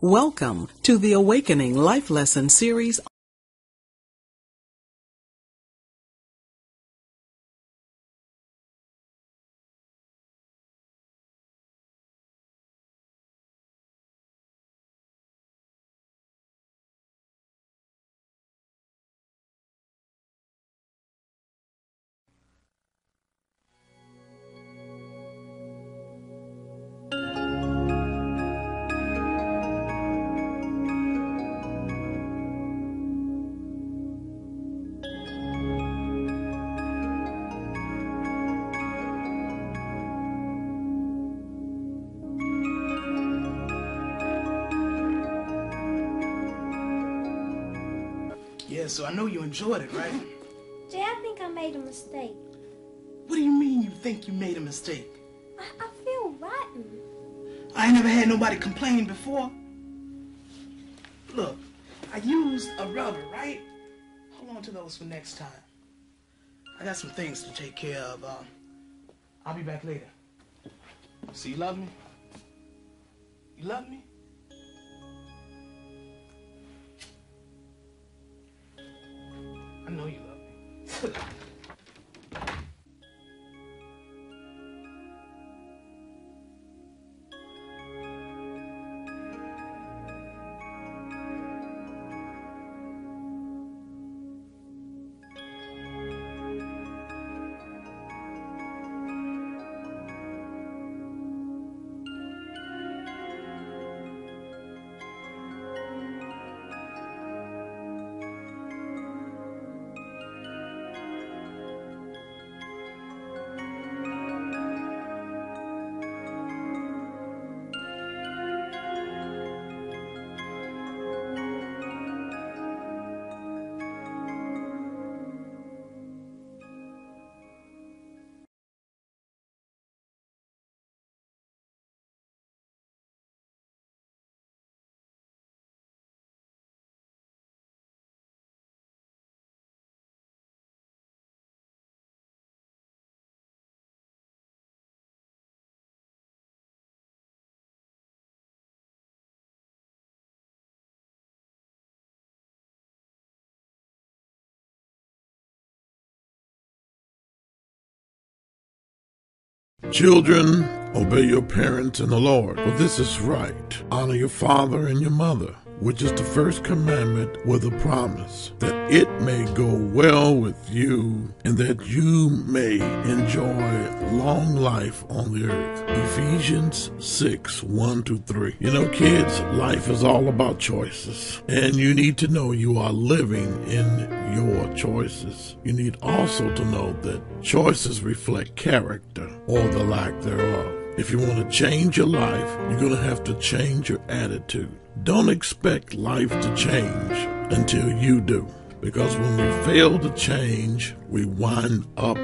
Welcome to the Awakening Life Lesson Series. Yeah, so I know you enjoyed it, right? Jay, I think I made a mistake. What do you mean you think you made a mistake? I feel rotten. I ain't never had nobody complain before. Look, I used a rubber, right? Hold on to those for next time. I got some things to take care of. I'll be back later. So you love me? You love me? I know you love me. Children, obey your parents in the Lord, for this is right. Honor your father and your mother, which is the first commandment with a promise, that it may go well with you and that you may enjoy long life on the earth. Ephesians 6:1-3. You know, kids, life is all about choices, and you need to know you are living in your choices. You need also to know that choices reflect character or the lack thereof. If you want to change your life, you're going to have to change your attitude. Don't expect life to change until you do, because when we fail to change, we wind up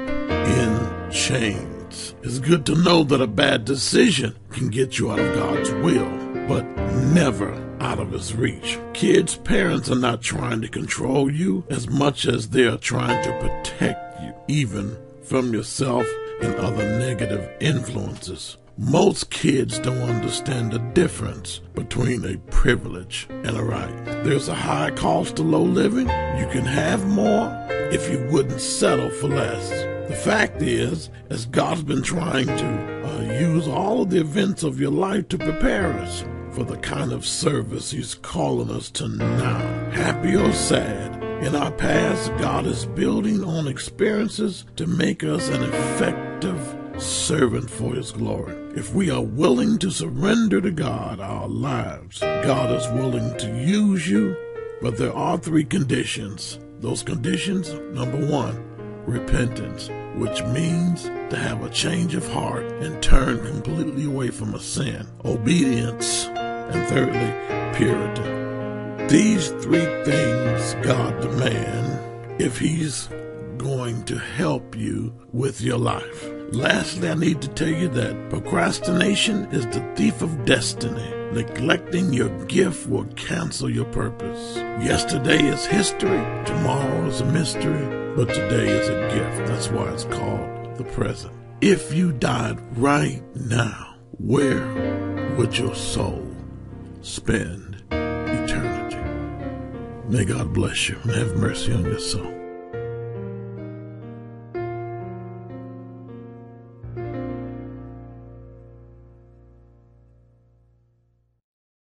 in chains. It's good to know that a bad decision can get you out of God's will, but never out of His reach. Kids, parents are not trying to control you as much as they are trying to protect you, even from yourself and other negative influences. Most kids don't understand the difference between a privilege and a right. There's a high cost to low living. You can have more if you wouldn't settle for less. The fact is, as God's been trying to use all of the events of your life to prepare us for the kind of service He's calling us to now. Happy or sad, in our past, God is building on experiences to make us an effective servant for His glory. If we are willing to surrender to God our lives, God is willing to use you, but there are 3 conditions. Those conditions, number 1, repentance, which means to have a change of heart and turn completely away from a sin. Obedience, and thirdly, purity. These 3 things God demands if He's going to help you with your life. Lastly, I need to tell you that procrastination is the thief of destiny. Neglecting your gift will cancel your purpose. Yesterday is history, tomorrow is a mystery, but today is a gift. That's why it's called the present. If you died right now, where would your soul spend eternity. May God bless you and have mercy on your soul.